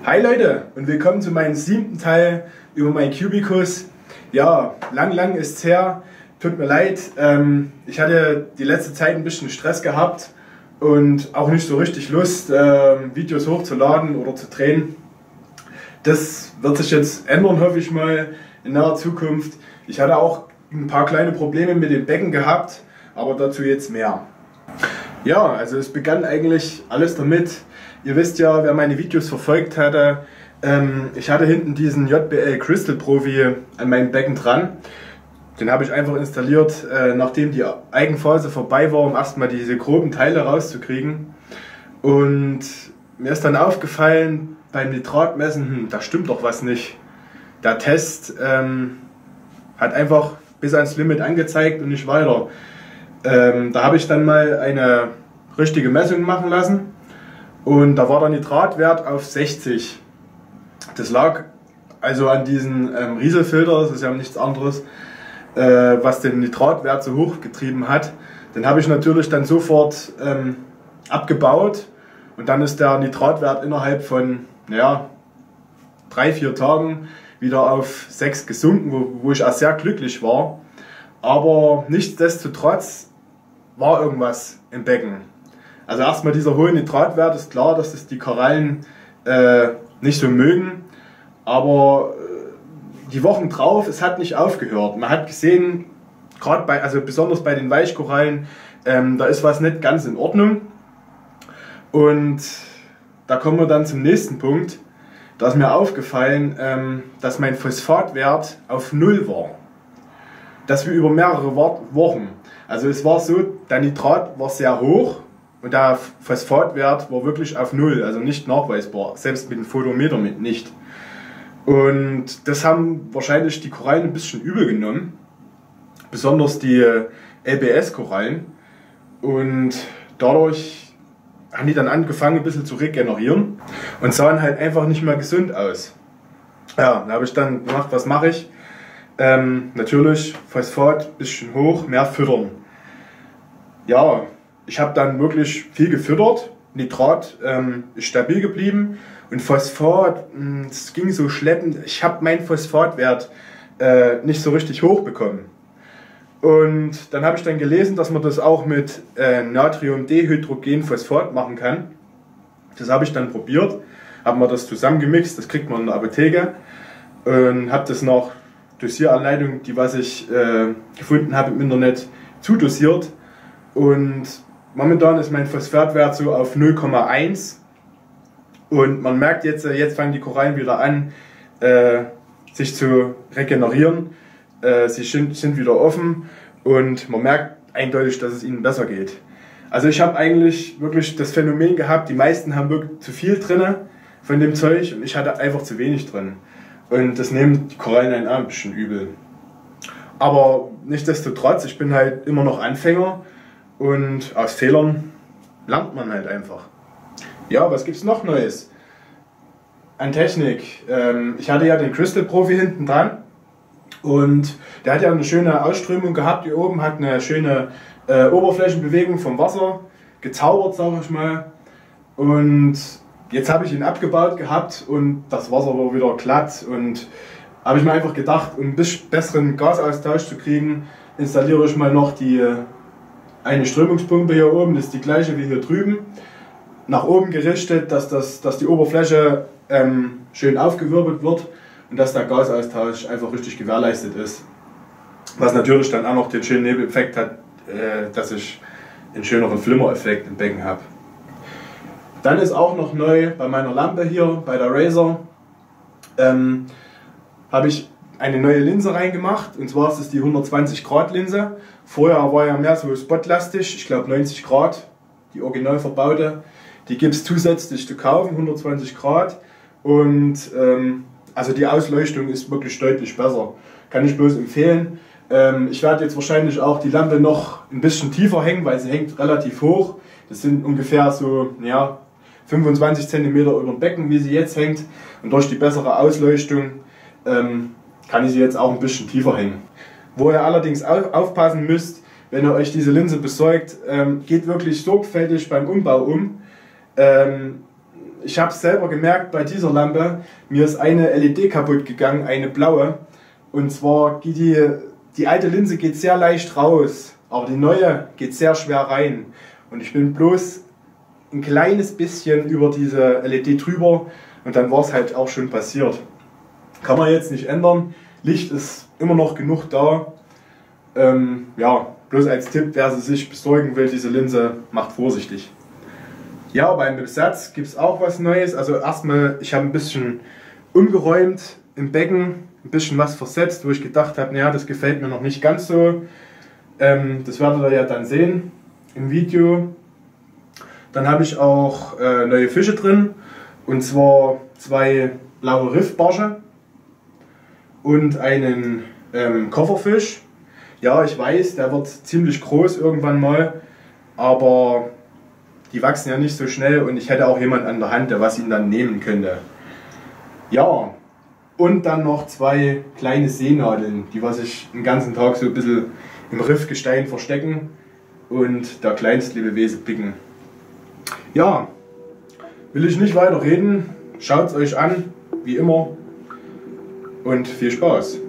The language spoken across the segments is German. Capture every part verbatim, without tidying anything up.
Hi Leute und willkommen zu meinem siebten Teil über meinen Cubicus. Ja, lang, lang ist's her. Tut mir leid, ähm, ich hatte die letzte Zeit ein bisschen Stress gehabt und auch nicht so richtig Lust, äh, Videos hochzuladen oder zu drehen. Das wird sich jetzt ändern, hoffe ich mal, in naher Zukunft. Ich hatte auch ein paar kleine Probleme mit dem Becken gehabt, aber dazu jetzt mehr. Ja, also es begann eigentlich alles damit. Ihr wisst ja, wer meine Videos verfolgt hatte, ähm, ich hatte hinten diesen J B L Crystal Profi an meinem Becken dran. Den habe ich einfach installiert, äh, nachdem die Eigenphase vorbei war, um erstmal diese groben Teile rauszukriegen. Und mir ist dann aufgefallen, beim Nitratmessen, hm, da stimmt doch was nicht. Der Test ähm, hat einfach bis ans Limit angezeigt und nicht weiter. Ähm, da habe ich dann mal eine richtige Messung machen lassen. Und da war der Nitratwert auf sechzig. Das lag also an diesen ähm, Rieselfilter, das ist ja nichts anderes, äh, was den Nitratwert so hoch getrieben hat. Den habe ich natürlich dann sofort ähm, abgebaut und dann ist der Nitratwert innerhalb von ja, drei, vier Tagen wieder auf sechs gesunken, wo, wo ich auch sehr glücklich war. Aber nichtsdestotrotz war irgendwas im Becken. Also erstmal dieser hohe Nitratwert, ist klar, dass das die Korallen äh, nicht so mögen, aber äh, die Wochen drauf, es hat nicht aufgehört. Man hat gesehen, gerade bei, also besonders bei den Weichkorallen, ähm, da ist was nicht ganz in Ordnung. Und da kommen wir dann zum nächsten Punkt. Da ist mir aufgefallen, ähm, dass mein Phosphatwert auf null war. Das für über mehrere Wochen. Also es war so, der Nitrat war sehr hoch. Und der Phosphatwert war wirklich auf null, also nicht nachweisbar, selbst mit dem Photometer mit nicht. Und das haben wahrscheinlich die Korallen ein bisschen übel genommen, besonders die L B S-Korallen. Und dadurch haben die dann angefangen ein bisschen zu regenerieren und sahen halt einfach nicht mehr gesund aus. Ja, da habe ich dann gemacht, was mache ich? Ähm, natürlich Phosphat ein bisschen hoch, mehr füttern. Ja. Ich habe dann wirklich viel gefüttert, Nitrat ähm, ist stabil geblieben und Phosphat, es ging so schleppend, ich habe meinen Phosphatwert äh, nicht so richtig hoch bekommen. Und dann habe ich dann gelesen, dass man das auch mit äh, Natriumdihydrogenphosphat machen kann. Das habe ich dann probiert, habe mir das zusammengemixt, das kriegt man in der Apotheke und habe das nach Dosieranleitung, die was ich äh, gefunden habe im Internet, zudosiert. Und momentan ist mein Phosphatwert so auf null Komma eins und man merkt jetzt, jetzt fangen die Korallen wieder an, äh, sich zu regenerieren. Äh, sie sind, sind wieder offen und man merkt eindeutig, dass es ihnen besser geht. Also ich habe eigentlich wirklich das Phänomen gehabt, die meisten haben wirklich zu viel drin von dem Zeug und ich hatte einfach zu wenig drin. Und das nehmen die Korallen einen ein bisschen übel. Aber nichtsdestotrotz, ich bin halt immer noch Anfänger. Und aus Fehlern lernt man halt einfach. Ja, was gibt's noch Neues? An Technik. Ähm, ich hatte ja den Crystal Profi hinten dran. Und der hat ja eine schöne Ausströmung gehabt hier oben, hat eine schöne äh, Oberflächenbewegung vom Wasser gezaubert, sage ich mal. Und jetzt habe ich ihn abgebaut gehabt und das Wasser war wieder glatt. Und habe ich mir einfach gedacht, um ein bisschen besseren Gasaustausch zu kriegen, installiere ich mal noch die eine Strömungspumpe hier oben, das ist die gleiche wie hier drüben, nach oben gerichtet, dass, das, dass die Oberfläche ähm, schön aufgewirbelt wird und dass der Gasaustausch einfach richtig gewährleistet ist. Was natürlich dann auch noch den schönen Nebeneffekt hat, äh, dass ich einen schöneren Flimmereffekt im Becken habe. Dann ist auch noch neu bei meiner Lampe hier, bei der Razor, ähm, habe ich eine neue Linse reingemacht, und zwar ist es die hundertzwanzig Grad Linse. Vorher war ja mehr so spotlastig, ich glaube neunzig Grad, die original verbaute. Die gibt es zusätzlich zu kaufen, hundertzwanzig Grad. Und ähm, also die Ausleuchtung ist wirklich deutlich besser. Kann ich bloß empfehlen. Ähm, ich werde jetzt wahrscheinlich auch die Lampe noch ein bisschen tiefer hängen, weil sie hängt relativ hoch. Das sind ungefähr so ja, fünfundzwanzig Zentimeter über dem Becken, wie sie jetzt hängt. Und durch die bessere Ausleuchtung ähm, kann ich sie jetzt auch ein bisschen tiefer hängen. Wo ihr allerdings aufpassen müsst, wenn ihr euch diese Linse besorgt, ähm, geht wirklich sorgfältig beim Umbau um. Ähm, ich habe es selber gemerkt bei dieser Lampe, mir ist eine L E D kaputt gegangen, eine blaue. Und zwar geht die, die alte Linse geht sehr leicht raus, aber die neue geht sehr schwer rein. Und ich bin bloß ein kleines bisschen über diese L E D drüber und dann war es halt auch schon passiert. Kann man jetzt nicht ändern, Licht ist immer noch genug da. Ähm, ja, bloß als Tipp, wer sie sich besorgen will, diese Linse, macht vorsichtig. Ja, beim Besatz gibt es auch was Neues. Also erstmal, ich habe ein bisschen umgeräumt im Becken, ein bisschen was versetzt, wo ich gedacht habe, naja, das gefällt mir noch nicht ganz so. Ähm, das werdet ihr ja dann sehen im Video. Dann habe ich auch äh, neue Fische drin, und zwar zwei blaue Riffbarsche und einen ähm, Kofferfisch. Ja, ich weiß, der wird ziemlich groß irgendwann mal, aber die wachsen ja nicht so schnell und ich hätte auch jemand an der Hand, der was ihn dann nehmen könnte. Ja, und dann noch zwei kleine Seenadeln, die was sich den ganzen Tag so ein bisschen im Riffgestein verstecken und der Kleinstlebewesen picken. Ja, will ich nicht weiter reden, schaut es euch an, wie immer, und viel Spaß!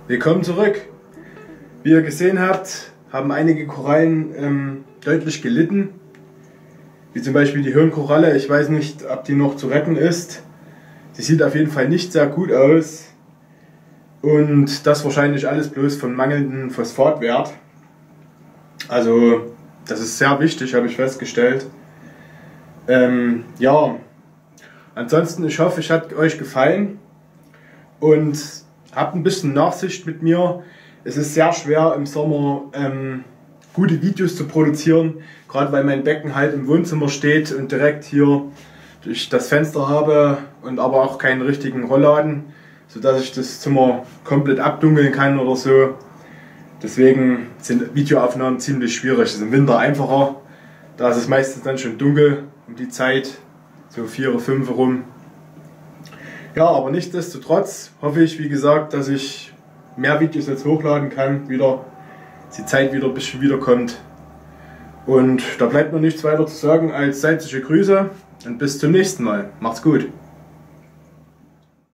Willkommen zurück. Wie ihr gesehen habt, haben einige Korallen ähm, deutlich gelitten. Wie zum Beispiel die Hirnkoralle. Ich weiß nicht, ob die noch zu retten ist. Sie sieht auf jeden Fall nicht sehr gut aus. Und das wahrscheinlich alles bloß von mangelndem Phosphatwert. Also das ist sehr wichtig, habe ich festgestellt. Ähm, ja, ansonsten ich hoffe, es hat euch gefallen und habt ein bisschen Nachsicht mit mir. Es ist sehr schwer im Sommer ähm, gute Videos zu produzieren, gerade weil mein Becken halt im Wohnzimmer steht und direkt hier durch das Fenster habe und aber auch keinen richtigen Rollladen, sodass ich das Zimmer komplett abdunkeln kann oder so. Deswegen sind Videoaufnahmen ziemlich schwierig. Es ist im Winter einfacher, da ist es meistens dann schon dunkel um die Zeit, so vier oder fünf rum. Ja, aber nichtsdestotrotz hoffe ich, wie gesagt, dass ich mehr Videos jetzt hochladen kann, wieder, dass die Zeit wieder ein bisschen wiederkommt. Und da bleibt mir nichts weiter zu sagen als salzige Grüße und bis zum nächsten Mal. Macht's gut!